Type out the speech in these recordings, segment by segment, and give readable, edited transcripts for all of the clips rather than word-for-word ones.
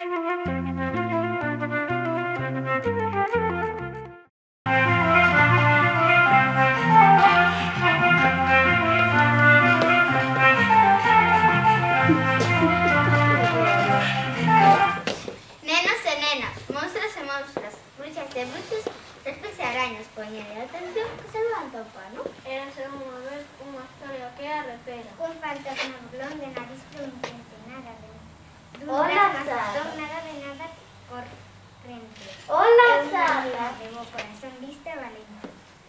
Nenos e nenas, monstros e monstras, bruxas e bruxos, serpes e arañas, poñede atención que se levanta o pano. Érase unha vez unha historia que a repera. Un fantasma blón de nariz prudente, nada de Hola, nada, Sara. nada de nada corriente. Hola, É unha Sara. amiga de bo corazón lista e valente.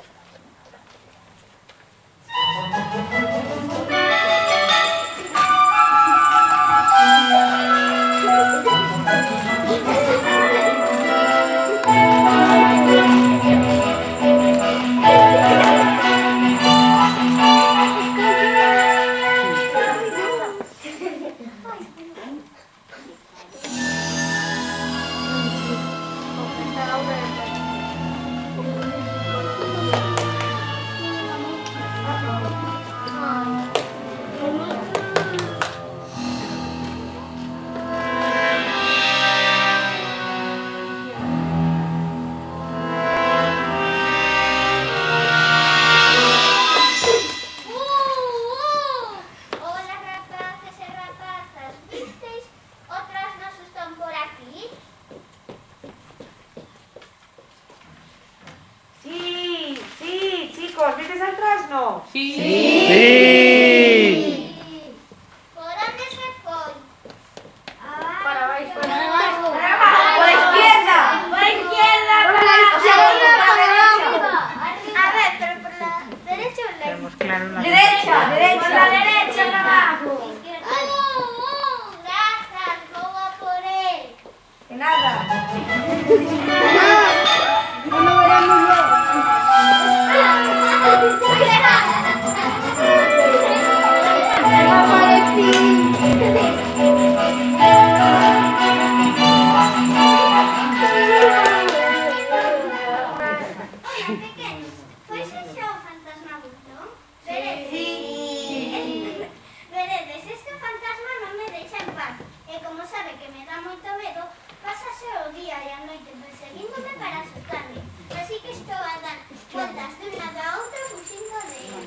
Hola rapaces e rapazas, visteis outras nos están por aquí? Sí, sí, chicos, ¿visteis al trasno? Sí. Por onde se foi? Para abaixo, para abaixo. ¡Por la izquierda! ¡Por la izquierda! A ver, pero por la derecha o la Tenemos claro la ¡Derecha! Por la ¡Derecha! derecha, para abajo. izquierda? Grazas, vou a por él. De nada. Oigan, pequenos, pois ese é o fantasma burlón? Veredes? Veredes, este fantasma non me deixa en paz. E como sabe que me dá moito medo, pásase o día e a noite perseguíndome para asustarme. Así que estou a dar voltas de un lado a outro fuxindo de él.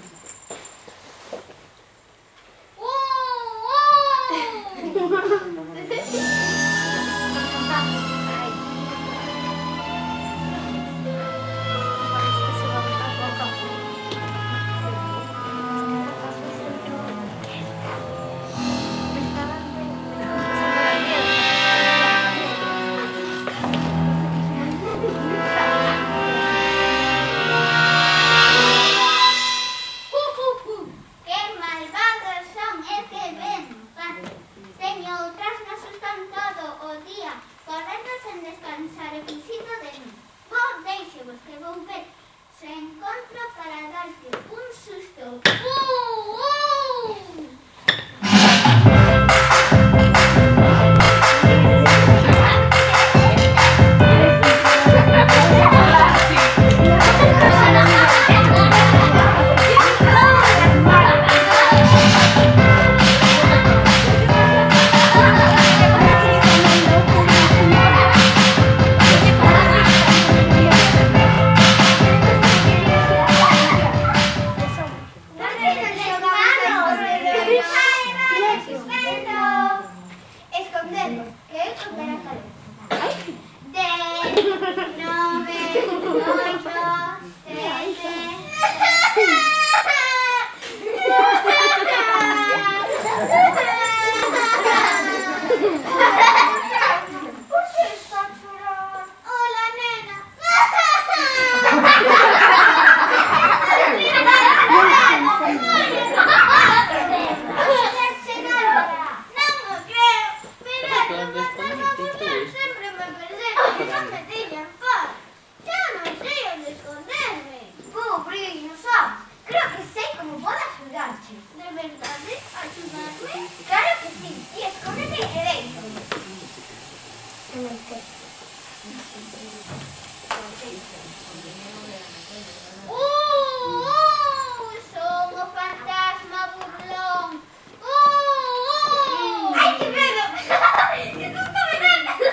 ¡Qué malvados son! É que ven, teño outras me asustan todo o día, correndo sen descansar e fuxindo de mí. Vos deixevos que vou ver se encontro para darte un susto. Escondendo, que eu esconder a cabeza. 10, 9, 8, 7... Por que está a chorar? Hola, nena. Siempre me perseguí y no me dejan en paz. Ya no sé dónde esconderme. Pobrillo, Sam. Creo que sé cómo puedo ayudarte. ¿De verdad? ¿Ayudarme? Claro que sí. Y escóndete derecho. En el techo. Somos fantasma burlón. ¡Ay, qué miedo! ¡Qué susto me dan!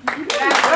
Bravo.